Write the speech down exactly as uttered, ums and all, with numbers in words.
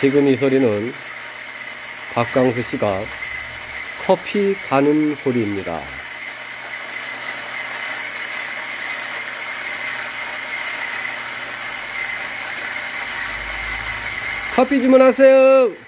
지금 이 소리는 박광수 씨가 커피 가는 소리입니다. 커피 주문하세요.